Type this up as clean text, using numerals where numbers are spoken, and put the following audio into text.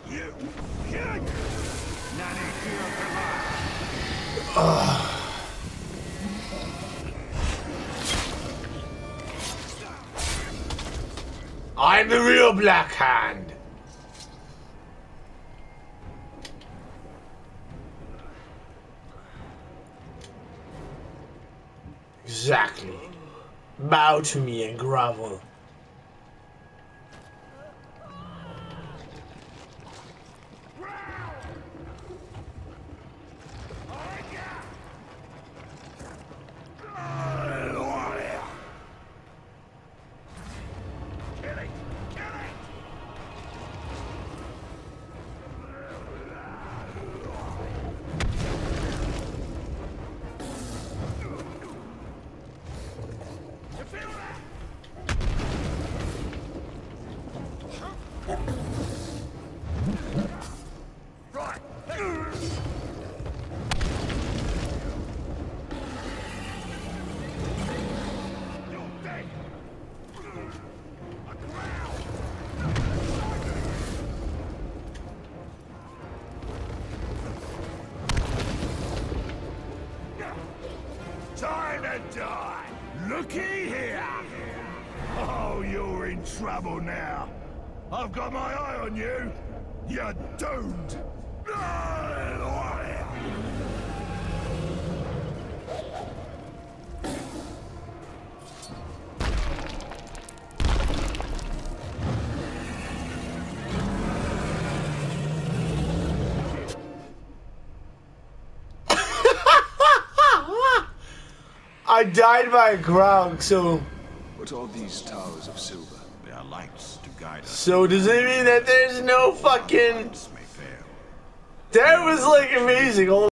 I'm the real Black Hand. Exactly. Bow to me and grovel. Time to die! Looky here! Oh, you're in trouble now. I've got my eye on you. You're doomed. I died by a Grog, so... What are these towers of silver? They are lights to guide us. So does it mean that there's no fucking... That was like amazing.